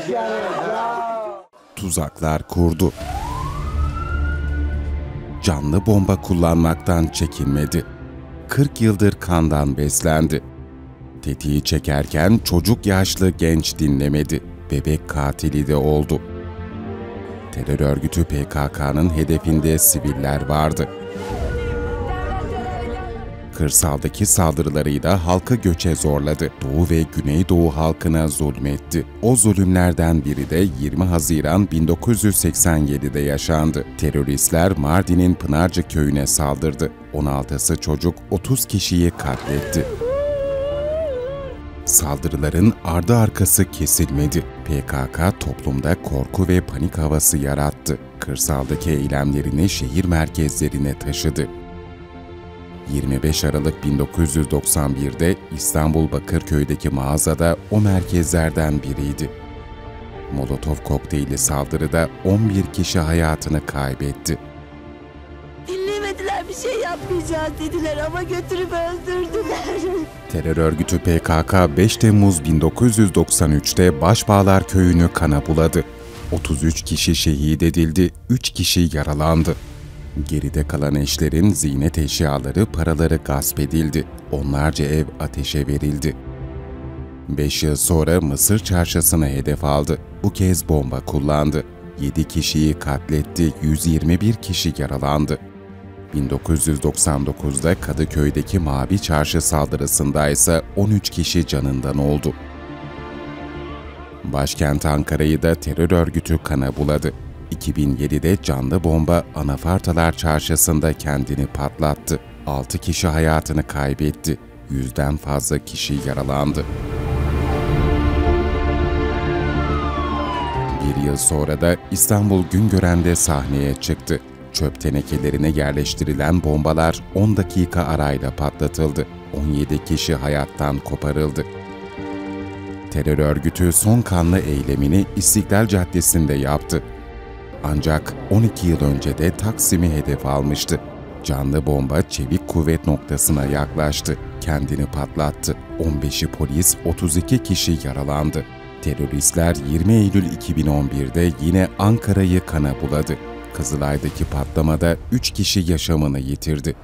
Tuzaklar kurdu. Canlı bomba kullanmaktan çekinmedi. 40 yıldır kandan beslendi. Tetiği çekerken çocuk yaşlı genç dinlemedi. Bebek katili de oldu. Terör örgütü PKK'nın hedefinde siviller vardı. Kırsaldaki saldırılarıyla halkı göçe zorladı. Doğu ve Güneydoğu halkına zulmetti. O zulümlerden biri de 20 Haziran 1987'de yaşandı. Teröristler Mardin'in Pınarcık köyüne saldırdı. 16'sı çocuk, 30 kişiyi katletti. Saldırıların ardı arkası kesilmedi. PKK toplumda korku ve panik havası yarattı. Kırsaldaki eylemlerini şehir merkezlerine taşıdı. 25 Aralık 1991'de İstanbul Bakırköy'deki mağazada o merkezlerden biriydi. Molotov kokteyli saldırıda 11 kişi hayatını kaybetti. Dinlemediler, bir şey yapmayacağız dediler ama götürüp öldürdüler. Terör örgütü PKK 5 Temmuz 1993'te Başbağlar Köyü'nü kana buladı. 33 kişi şehit edildi, 3 kişi yaralandı. Geride kalan eşlerin ziynet eşyaları, paraları gasp edildi. Onlarca ev ateşe verildi. 5 yıl sonra Mısır Çarşısı'nı hedef aldı. Bu kez bomba kullandı. 7 kişiyi katletti, 121 kişi yaralandı. 1999'da Kadıköy'deki Mavi Çarşı saldırısında ise 13 kişi canından oldu. Başkent Ankara'yı da terör örgütü kana buladı. 2007'de canlı bomba Anafartalar Çarşısı'nda kendini patlattı. 6 kişi hayatını kaybetti. 100'den fazla kişi yaralandı. Bir yıl sonra da İstanbul Güngören'de sahneye çıktı. Çöp tenekelerine yerleştirilen bombalar 10 dakika arayla patlatıldı. 17 kişi hayattan koparıldı. Terör örgütü son kanlı eylemini İstiklal Caddesi'nde yaptı. Ancak 12 yıl önce de Taksim'i hedef almıştı. Canlı bomba çevik kuvvet noktasına yaklaştı. Kendini patlattı. 15'i polis, 32 kişi yaralandı. Teröristler 20 Eylül 2011'de yine Ankara'yı kana buladı. Kızılay'daki patlamada 3 kişi yaşamını yitirdi.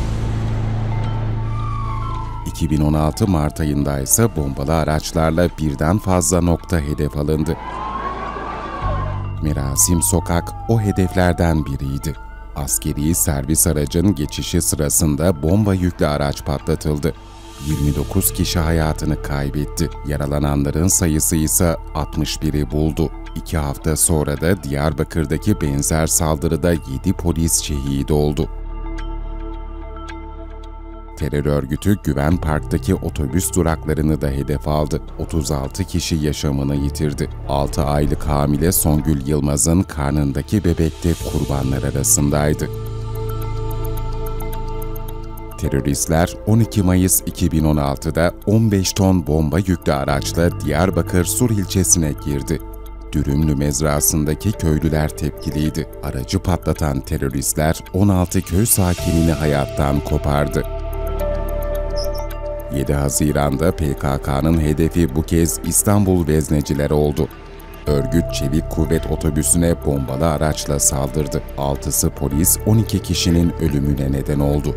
2016 Mart ayında ise bombalı araçlarla birden fazla nokta hedef alındı. Merasim Sokak o hedeflerden biriydi. Askeri servis aracın geçişi sırasında bomba yüklü araç patlatıldı. 29 kişi hayatını kaybetti. Yaralananların sayısı ise 61'i buldu. 2 hafta sonra da Diyarbakır'daki benzer saldırıda 7 polis şehit oldu. Terör örgütü Güven Park'taki otobüs duraklarını da hedef aldı. 36 kişi yaşamını yitirdi. 6 aylık hamile Songül Yılmaz'ın karnındaki bebek de kurbanlar arasındaydı. Teröristler 12 Mayıs 2016'da 15 ton bomba yüklü araçla Diyarbakır Sur ilçesine girdi. Dürümlü mezrasındaki köylüler tepkiliydi. Aracı patlatan teröristler 16 köy sakinini hayattan kopardı. 7 Haziran'da PKK'nın hedefi bu kez İstanbul Vezneciler oldu. Örgüt çevik kuvvet otobüsüne bombalı araçla saldırdı. 6'sı polis, 12 kişinin ölümüne neden oldu.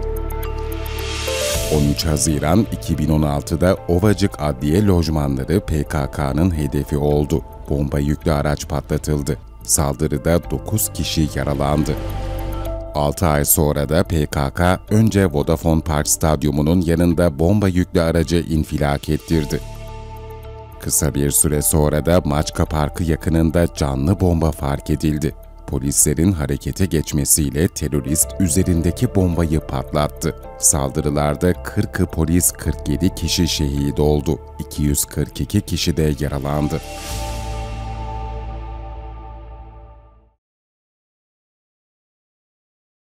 13 Haziran 2016'da Ovacık Adliye lojmanları PKK'nın hedefi oldu. Bomba yüklü araç patlatıldı. Saldırıda 9 kişi yaralandı. 6 ay sonra da PKK önce Vodafone Park Stadyumu'nun yanında bomba yüklü aracı infilak ettirdi. Kısa bir süre sonra da Maçka Parkı yakınında canlı bomba fark edildi. Polislerin harekete geçmesiyle terörist üzerindeki bombayı patlattı. Saldırılarda 40'ı polis, 47 kişi şehit oldu. 242 kişi de yaralandı.